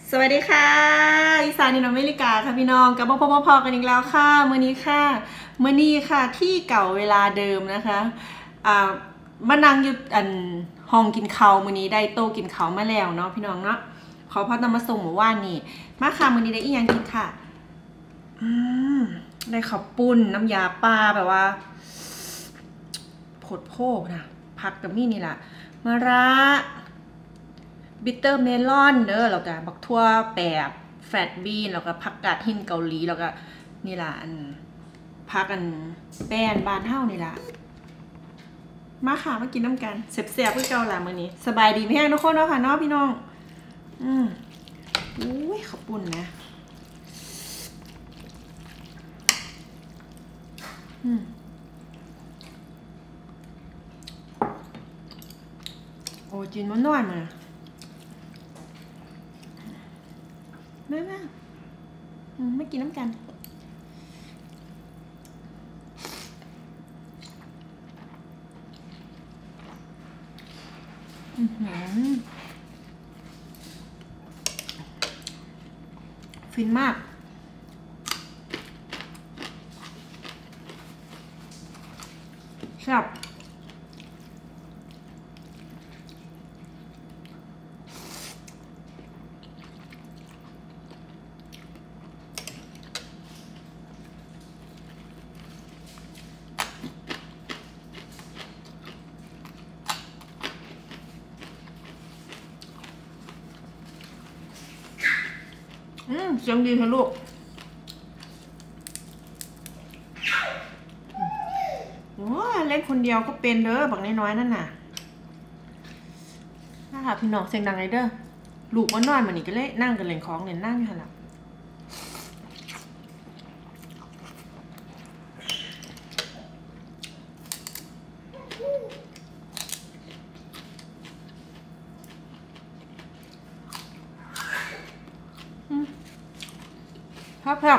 สวัสดีค่ะอีสานนินอเมริกาค่ะพี่น้องกับพอกันอีกแล้วค่ะมื้อนี้ค่ะที่เก่าเวลาเดิมนะคะมานั่งอยู่ห้องกินข้าวมื้อนี้ได้โต๊ะกินข้าวมาแล้วเนาะพี่น้องเนาะขอพัดนำมาส่งหมู่ว่านนี่มาค่ะมื้อนี้ได้อีหยังกินค่ะได้ข้าวปุ้นน้ำยาปลาแบบว่าโผดโพกนะผักกับมี่นี่แหละมะระบิตเตอร์เมลอนเด้อแล้วก็บักทั่วแปบแฟตบีนแล้วก็ผักกาดหินเกาหลีแล้วก็นี่ล่ะผักแป้นบานเฮ้านี่ล่ะมาค่ะมากินน้ำกันเสียบๆเพื่อเกาหลีมื้อนี้สบายดีไหมฮะทุกคนเนาะค่ะเนาะพี่น้องอุ้ยขอบคุณนะโอ้จินมันน้อยมามาไม่กินน้ำกันฟินมากแซ่บเสียงดีค่ะลูกโอ้เล่นคนเดียวก็เป็นเด้อบักน้อยๆนั่นน่ะถ้าค่ะพี่น้องเสียงดังเลยเด้อลูกว่านอนมันนี่ก็เลยนั่งกันเล่นของเล่นนั่งอยู่หั่นล่ะครับ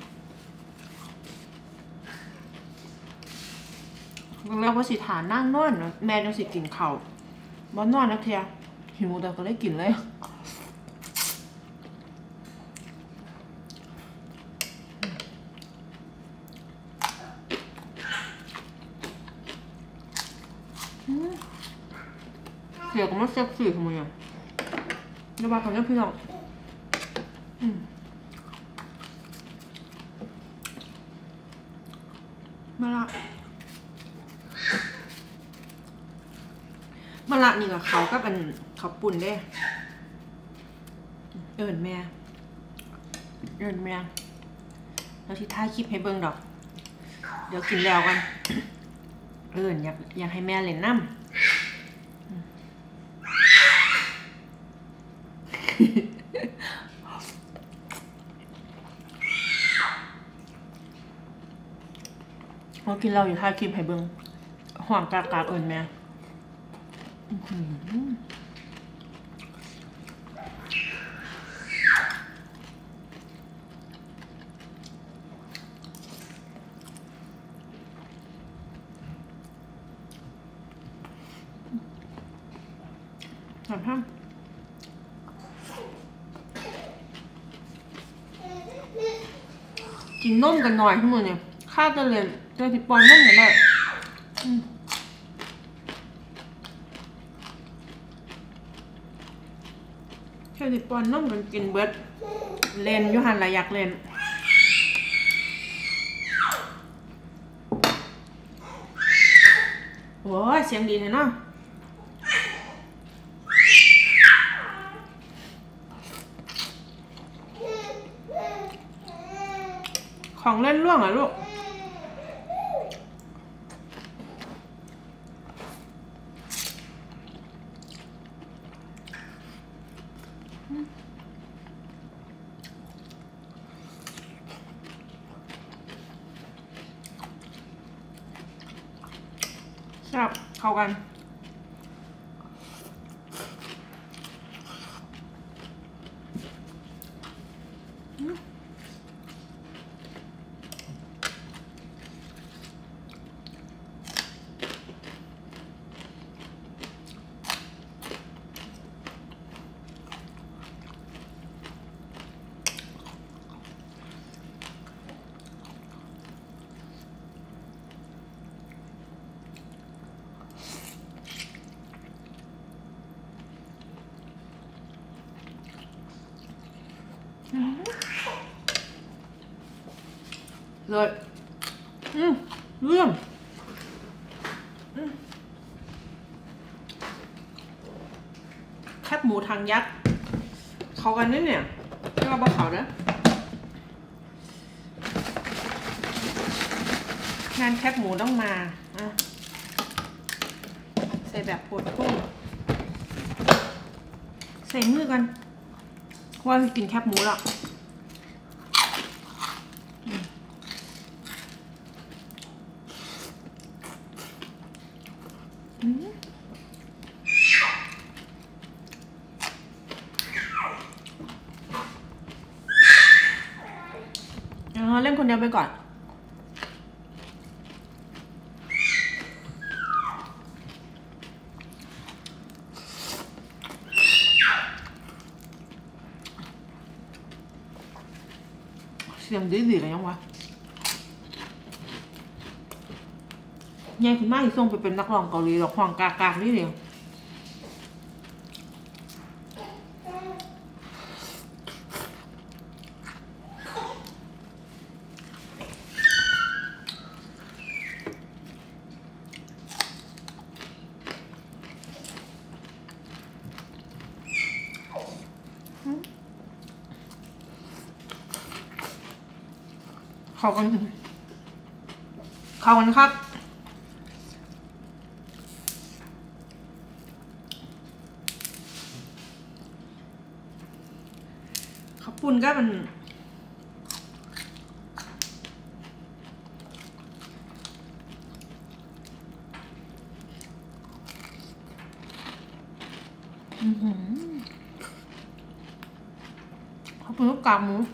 แล้วว่าสิฐานนั่งนอนแม่จังสิกินข้าวบ่นอนนักเทียหิวแต่ก็เลยกินเลยเสียก็มาเซ็กซี่ทำไมอ่ะเดี๋ยวมาทำเนี่ยพี่น้องมาละนี่กับเขาก็เป็นเขาปุ่นได้เอิญแม่แล้วที่ท้ายคลิปให้เบิ่งดอกเดี๋ยวกินแล้วกันอยากให้แม่เล่นน้ำพอกินเราอยู่ท้ายคลิปให้เบิ่งห่วงกากเอิญแม่กินนมกันหน่อยทั้งหมดเนี่ยข้าจะเรียนจะติดปอนนมกันได้แค่ติดปอนนมกันกินเบิร์ดเล่นยูฮันละอยากเล่นโอ้ยเสียงดีเลยเนาะของเล่นร่วงเหรอลูกครับเข้ากันเลยเรื่องแคบหมูทางยักษ์เขากันนี่เนี่ยเรียกว่าปลาเขานะงานแคบหมูต้องมาใส่แบบโพดกุ้งใส่มือกันว่ากินแคบหมูแล้วเล่นคนเดียวไปก่อนเสียงดีๆกันยังวะยายคุณแม่ส่งไปเป็นนักร้องเกาหลีหรอกห้องกากๆนี่เดียวเข้ากันครับข้าวปุ้นก็มันข้าวปุ้นกับกากหมู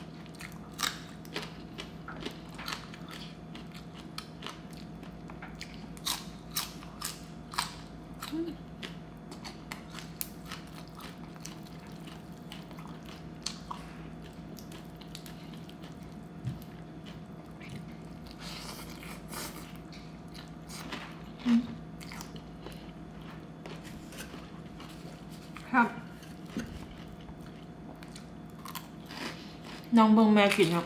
ครับน้องเบิ่งแม่กินครับ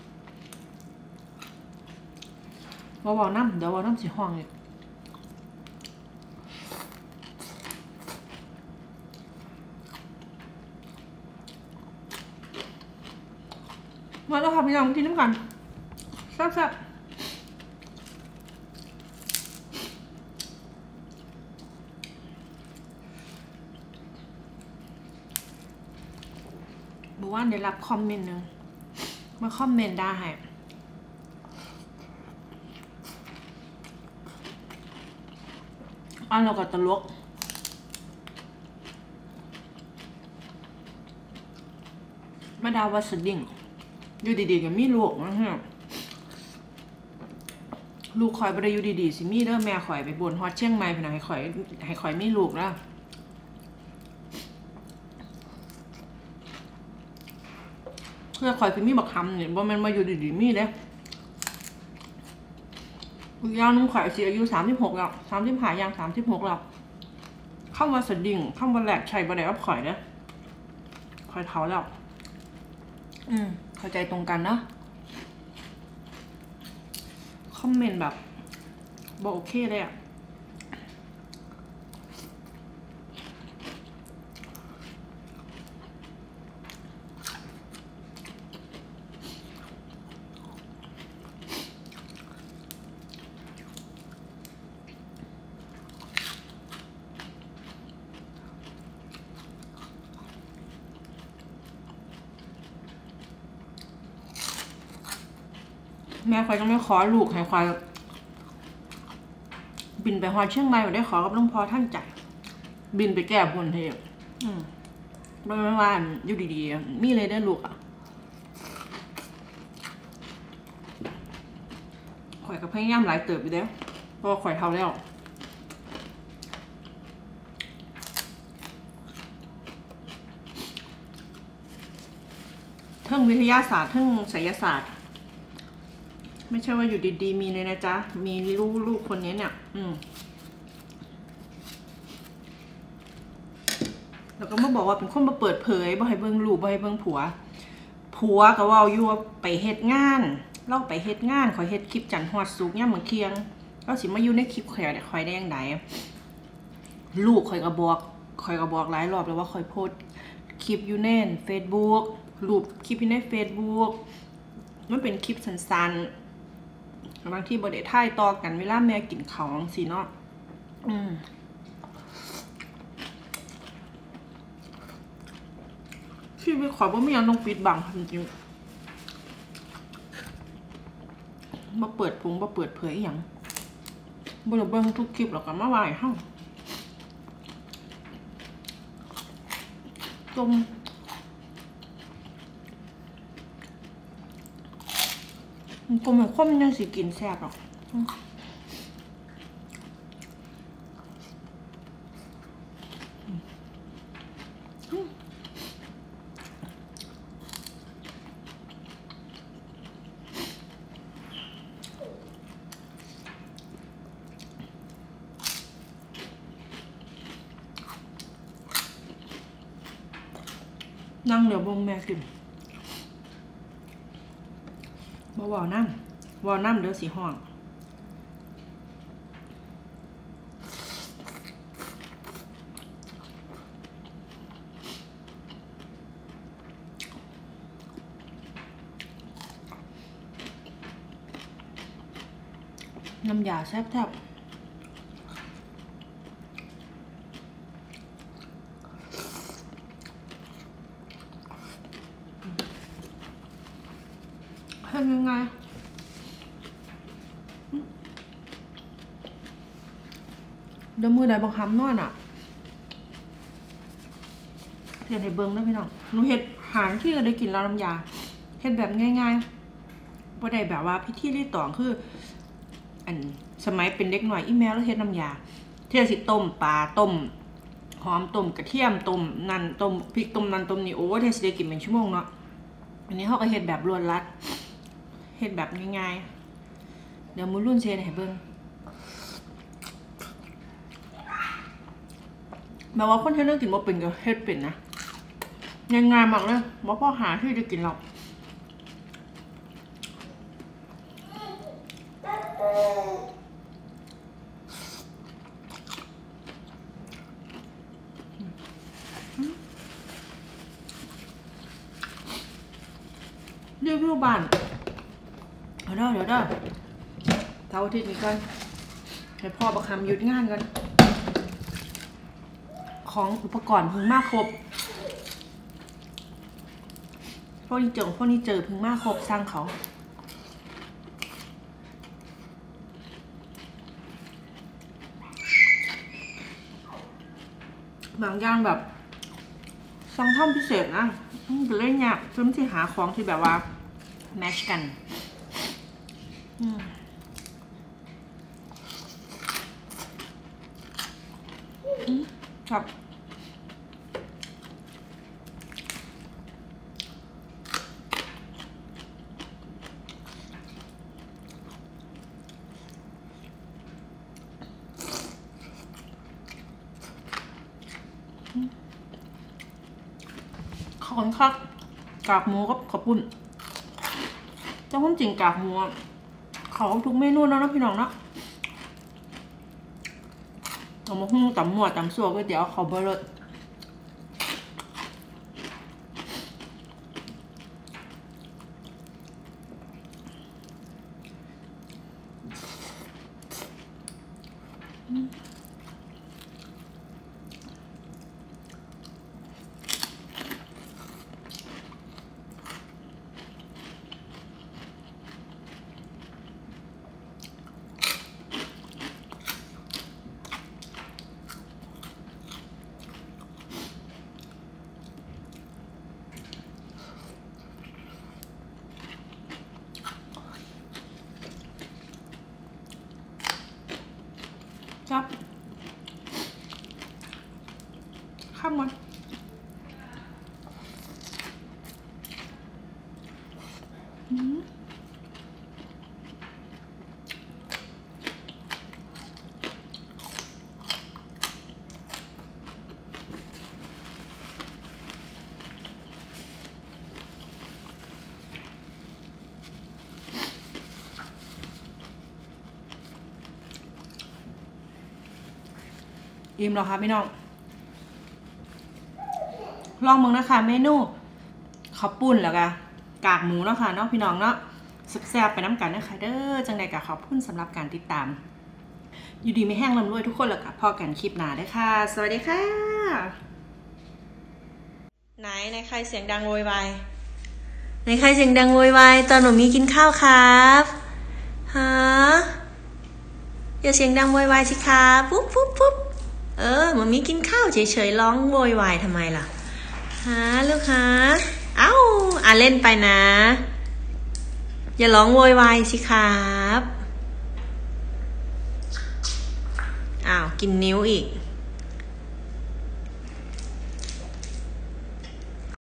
บอกน้ำเดี๋ยวบอกน้ำสีห้องเนี่ยมาแล้วค่ะพี่น้องกินน้ำกันแซ่บบอกว่าได้รับคอมเมนต์นึงมาคอมเมนต์ได้เราก็ตลกมาดาวัสดิ่งอยู่ดีๆกับมีลูกนะฮะลูกคอยไปอยู่ดีๆสิมีเด้อแม่คอยไปบนฮอดเชียงใหม่พี่น้องให้คอยมีลูกแล้วเพื่อคอยคือมีบักคำเนี่ยบ่แม่นมาอยู่ดีๆมีเด้ยาวนุ่งข่อยสิอายุ36แล้ว35ย่าง36แล้วเข้ามาสดิ่งเข้ามาแหลกชัยบ่ได้กับข่อยเด้ข่อยเฒ่าแล้วเข้าใจตรงกันนะคอมเมนต์แบบบอกโอเคเลยอะแม่คอยต้องไม่ขอลูกให้คอยบินไปฮอดเชียงใหม่ไปได้ขอกับหลวงพ่อท่านจัดบินไปแก้บนเทพไม่ว่าอยู่ดีๆมีเลยได้ลูกอ่ะข่อยกับพยายามหลายเติบไปแล้วเพราะข่อยเท่าแล้วทั้งวิทยาศาสตร์ทั้งไสยศาสตร์ไม่ใช่ว่าอยู่ดีๆมีเลยนะจ๊ะมีลูกคนนี้เนี่ยแล้วก็มาบอกว่าเป็นคนมาเปิดเผยบ่ให้เบิ่งลูกบ่ให้เบิ่งผัวก็ว่าอยู่ว่าไปเฮ็ดงานเราไปเฮ็ดงานข่อยเฮ็ดคลิปจันทร์ฮอดสุกย่ามมื้อเที่ยงเราสิมาอยู่ในคลิปข่อยได้จังไดลูกข่อยก็บอกหลายรอบแล้วว่าข่อยโพสคลิปอยู่ใน Facebook รูปคลิปอยู่ใน Facebook มันเป็นคลิปสั้นๆบางทีบ่ได้ถ่ายต่อกันเวลาแม่กินข้าวจังซี่เนาะชีวิตข่อยบ่มีหยังต้องปิดบังจริงๆบ่เปิดเผยอีหยังบ่ได้เบิ่งทุกคลิปแล้วก็มาว่าให้เฮาจมกลมข้มยังสิกินแซ่บหรอกนั่งเดี๋ยวบงแม่กินบ่วอน้ำเดี๋ยวสีห้องน้ำยาแซ่บทำยังไงเดี๋ยวมือใดบังคับนอนอ่ะเห็นให้เบิ้งนะพี่น้องหนูเห็ดหางที่จะได้กินแล้วน้ำยาเห็ดแบบง่ายๆบ่ได้แบบว่าพิธีรีตองคืออันสมัยเป็นเด็กหน่อยอีแม่แล้วเห็ดน้ำยาเที่ยสิต้มปลาต้มหอมต้มกระเทียมต้มนั่นต้มพริกต้มนั่นต้มนี่โอ้เที่ยสิได้กินเป็นชั่วโมงเนาะอันนี้เขาก็เห็ดแบบรวนรัดเห็ดแบบง่ายๆเดี๋ยวมือรุ่นเชนให้เบิ้งแม้ว่าคนที่เลือกกินบ่เป็นก็เฮ็ดเป็นนะง่ายๆมากเลยบ่พอหาที่จะกินหรอกรีวิวบ้านเดี๋ยวเท่าที่นี้ก่อนให้พ่อประคำหยุดงานก่อนของอุปกรณ์เพิ่งมาครบพวกนี้เจอเพิ่งมาครบสร้างเขาบางอย่างแบบสั่งทำพิเศษนะเป็นเรื่องยากเพิ่มที่หาของที่แบบว่าแมชกันครับของคักกากหมูกับข้าวปุ้นเจ้าความจริงกากหมูเขาทุกเมนูแล้วนะพี่น้องนะเอามาหุ้งตำหมวดตำซัวก๋วยเตี๋ยวเขาเบลล์ครับข้ามมันอิ่มหรอคะพี่น้องลองมึงนะคะเมนูข้าวปุ้นแล้วก็กากหมูเนาะค่ะเนาะพี่น้องเนาะแซ่บๆไปน้ำกันนะคะเด้อจังใดกับขอบคุณสำหรับการติดตามอยู่ดีไม่แห้งลำรวยทุกคนเลยค่ะพอกันคลิปหน้าได้ค่ะสวัสดีค่ะไหนใครเสียงดังโวยวายไหนใครเสียงดังโวยวายตอนหนูมีกินข้าวครับฮะอย่าเสียงดังโวยวายสิคะปุ๊บหนูมีกินข้าวเฉยๆร้องโวยวายทำไมล่ะฮะลูกฮะเอ้าเล่นไปนะอย่าร้องโวยวายสิครับอ้าวกินนิ้วอีก